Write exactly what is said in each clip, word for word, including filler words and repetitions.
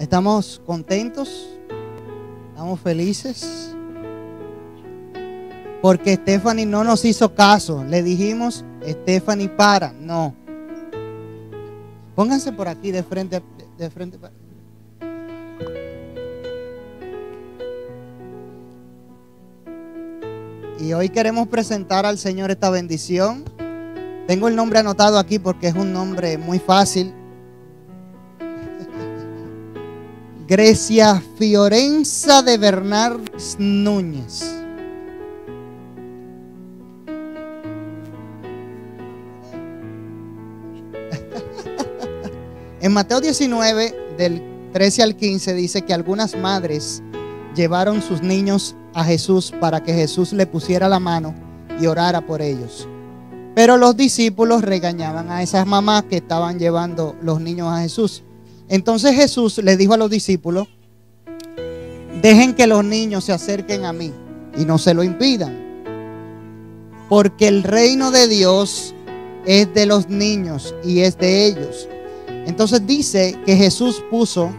Estamos contentos, estamos felices, porque Stephanie no nos hizo caso. Le dijimos, Stephanie, para, no. Pónganse por aquí de frente, de, de frente. Y hoy queremos presentar al Señor esta bendición. Tengo el nombre anotado aquí porque es un nombre muy fácil. Grecia Fiorenza de Bernardes Núñez. En Mateo diecinueve, del trece al quince, dice que algunas madres llevaron sus niños a Jesús para que Jesús le pusiera la mano y orara por ellos. Pero los discípulos regañaban a esas mamás que estaban llevando los niños a Jesús. Entonces Jesús le dijo a los discípulos: dejen que los niños se acerquen a mí y no se lo impidan, porque el reino de Dios es de los niños y es de ellos. Entonces dice que Jesús puso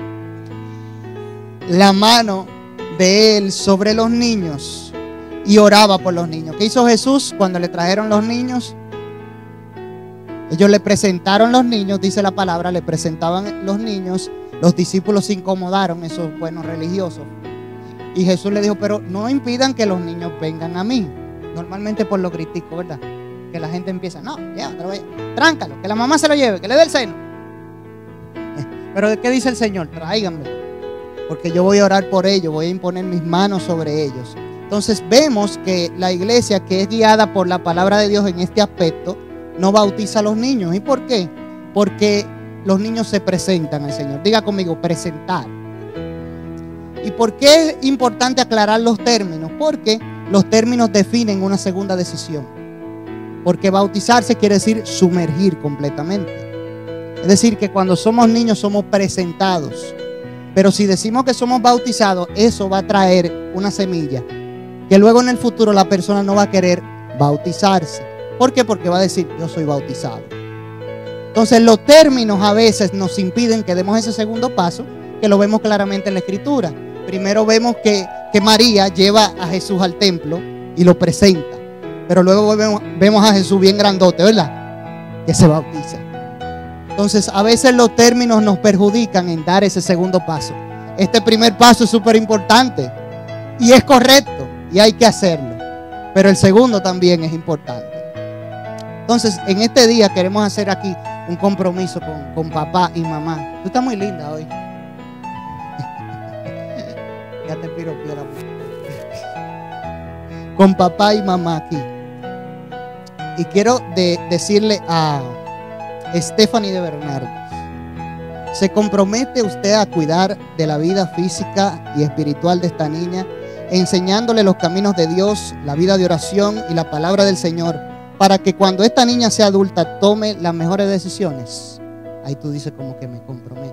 la mano de él sobre los niños y oraba por los niños. ¿Qué hizo Jesús cuando le trajeron los niños? Ellos le presentaron los niños, dice la palabra, le presentaban los niños. Los discípulos se incomodaron, esos buenos religiosos. Y Jesús le dijo: pero no impidan que los niños vengan a mí. Normalmente por lo critico, ¿verdad? Que la gente empieza: no, llévatelo, tráncalo, que la mamá se lo lleve, que le dé el seno. Pero ¿qué dice el Señor? Tráiganmelo, porque yo voy a orar por ellos, voy a imponer mis manos sobre ellos. Entonces vemos que la iglesia, que es guiada por la palabra de Dios en este aspecto, no bautiza a los niños. ¿Y por qué? Porque los niños se presentan al Señor. Diga conmigo: presentar. ¿Y por qué es importante aclarar los términos? Porque los términos definen una segunda decisión. Porque bautizarse quiere decir sumergir completamente. Es decir, que cuando somos niños somos presentados. Pero si decimos que somos bautizados, eso va a traer una semilla que luego en el futuro la persona no va a querer bautizarse. ¿Por qué? Porque va a decir: yo soy bautizado. Entonces los términos a veces nos impiden que demos ese segundo paso, que lo vemos claramente en la Escritura. Primero vemos que, que María lleva a Jesús al templo y lo presenta. Pero luego vemos, vemos a Jesús bien grandote, ¿verdad? Que se bautiza. Entonces a veces los términos nos perjudican en dar ese segundo paso. Este primer paso es súper importante y es correcto y hay que hacerlo. Pero el segundo también es importante. Entonces en este día queremos hacer aquí un compromiso con, con papá y mamá. Tú estás muy linda hoy. Ya te piropié la mujer. Con papá y mamá aquí. Y quiero de, decirle a Stephanie de Bernardes: ¿se compromete usted a cuidar de la vida física y espiritual de esta niña, enseñándole los caminos de Dios, la vida de oración y la palabra del Señor, para que cuando esta niña sea adulta tome las mejores decisiones? Ahí tú dices como que me comprometo.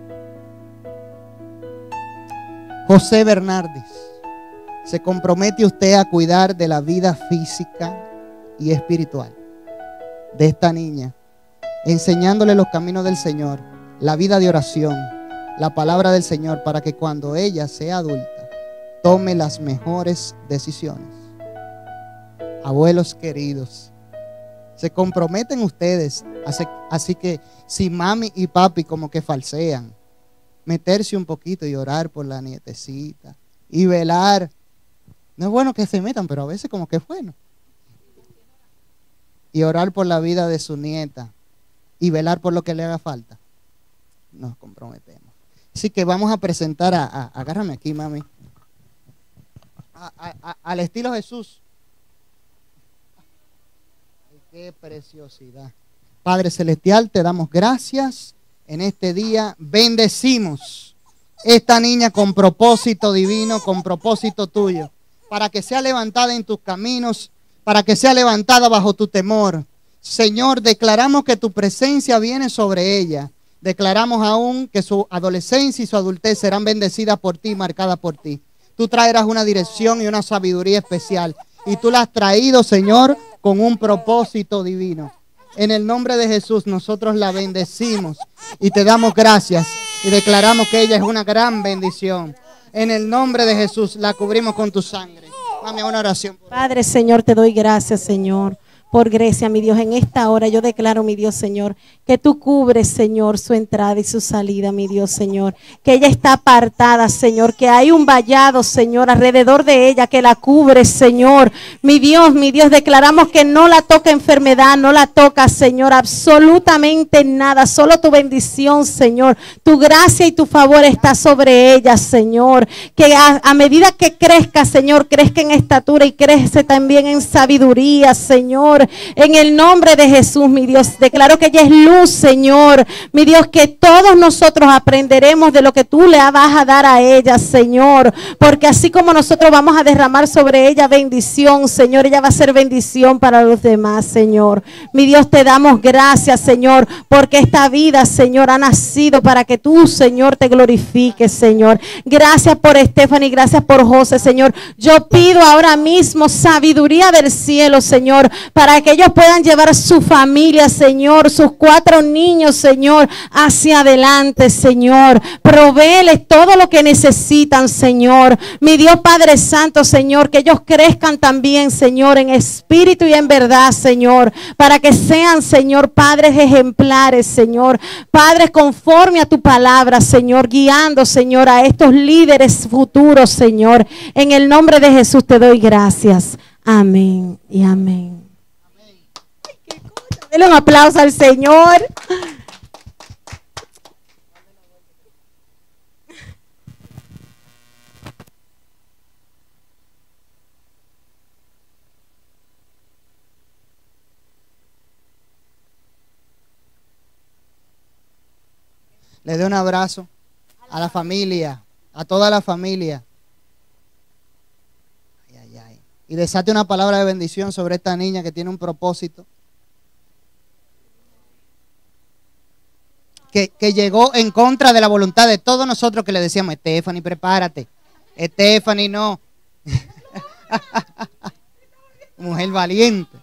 José Bernardes: ¿se compromete usted a cuidar de la vida física y espiritual de esta niña, enseñándole los caminos del Señor, la vida de oración, la palabra del Señor, para que cuando ella sea adulta tome las mejores decisiones? Abuelos queridos, ¿se comprometen ustedes? Así, así que si mami y papi como que falsean, meterse un poquito y orar por la nietecita y velar. No es bueno que se metan, pero a veces como que es bueno. Y orar por la vida de su nieta y velar por lo que le haga falta. Nos comprometemos. Así que vamos a presentar a, a agárrame aquí, mami, a, a, a, al estilo Jesús. Ay, qué preciosidad. Padre celestial, te damos gracias en este día. Bendecimos esta niña con propósito divino, con propósito tuyo, para que sea levantada en tus caminos, para que sea levantada bajo tu temor. Señor, declaramos que tu presencia viene sobre ella. Declaramos aún que su adolescencia y su adultez serán bendecidas por ti, marcadas por ti. Tú traerás una dirección y una sabiduría especial. Y tú la has traído, Señor, con un propósito divino. En el nombre de Jesús nosotros la bendecimos y te damos gracias. y declaramos que ella es una gran bendición. En el nombre de Jesús la cubrimos con tu sangre. Dame una oración. Padre, Señor, te doy gracias, Señor, por Grecia, mi Dios. En esta hora yo declaro, mi Dios, Señor, que tú cubres, Señor, su entrada y su salida, mi Dios, Señor. Que ella está apartada, Señor, que hay un vallado, Señor, alrededor de ella que la cubre, Señor. Mi Dios, mi Dios, declaramos que no la toca enfermedad, no la toca, Señor, absolutamente nada. Solo tu bendición, Señor. Tu gracia y tu favor está sobre ella, Señor. Que a, a medida que crezca, Señor, crezca en estatura y crece también en sabiduría, Señor. En el nombre de Jesús, mi Dios, declaro que ella es luz, Señor. Mi Dios, que todos nosotros aprenderemos de lo que tú le vas a dar a ella, Señor. Porque así como nosotros vamos a derramar sobre ella bendición, Señor, ella va a ser bendición para los demás, Señor. Mi Dios, te damos gracias, Señor, porque esta vida, Señor, ha nacido para que tú, Señor, te glorifiques, Señor. Gracias por Stephanie, gracias por José, Señor. Yo pido ahora mismo sabiduría del cielo, Señor, para para que ellos puedan llevar su familia, Señor, sus cuatro niños, Señor, hacia adelante, Señor. Provéeles todo lo que necesitan, Señor. Mi Dios Padre Santo, Señor, que ellos crezcan también, Señor, en espíritu y en verdad, Señor, para que sean, Señor, padres ejemplares, Señor, padres conforme a tu palabra, Señor, guiando, Señor, a estos líderes futuros, Señor. En el nombre de Jesús te doy gracias. Amén y amén. Denle un aplauso al Señor. Le doy un abrazo a la familia, a toda la familia. Ay, ay, ay. Y desate una palabra de bendición sobre esta niña que tiene un propósito. Que, que llegó en contra de la voluntad de todos nosotros que le decíamos, Stephanie, prepárate. Stephanie, no. Mujer valiente.